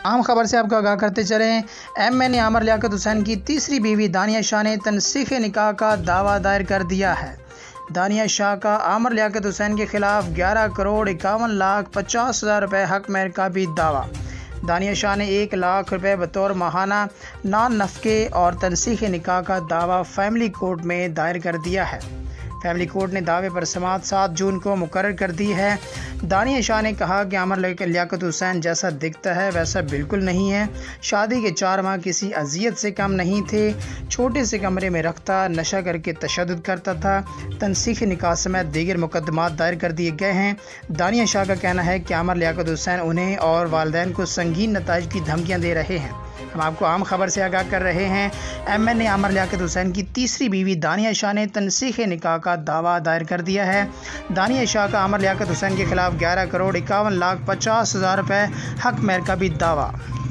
عام خبر سے آپ کو آگاہ کرتے چلیں، ایم این نے عامر لیاقت حسین کی تیسری بیوی دانیہ شاہ نے تنسیخ نکاح کا دعویٰ دائر کر دیا ہے۔ دانیہ شاہ کا عامر لیاقت حسین کے خلاف 11,51,50,000 روپے حق مہر کا بھی دعویٰ۔ دانیہ شاہ نے 1 لاکھ روپے بطور ماہانہ نان نفقے اور تنسیخ نکاح کا دعویٰ فیملی کورٹ میں دائر کر دیا ہے۔ فیملی کورٹ نے دعوے پر سماعت 7 جون کو مقرر کر دی ہے۔ دانیہ شاہ نے کہا کہ عامر لیاقت حسین جیسا دکھتا ہے ویسا بالکل نہیں ہے۔ شادی کے 4 ماہ کسی اذیت سے کم نہیں تھے۔ چھوٹے سے کمرے میں رکھتا، نشہ کر کے تشدد کرتا تھا۔ تنسیخ نکاح سمیت دیگر مقدمات دائر کر دیے گئے ہیں۔ دانیہ شاہ کا کہنا ہے کہ عامر لیاقت حسین انہیں اور والدین کو سنگین نتائج کی دھمکیاں دے رہے ہیں۔ ہم آپ کو عام خبر سے آگاہ کر رہے ہیں، ایم این نے عامر لیاقت حسین کی تیسری بیوی دانیہ شاہ نے تنسیخ نکاح کا دعویٰ دائر کر دیا ہے۔ دانیہ شاہ کا عامر لیاقت حسین کے خلاف 11,51,50,000 روپے حق مہر کا بھی دعویٰ۔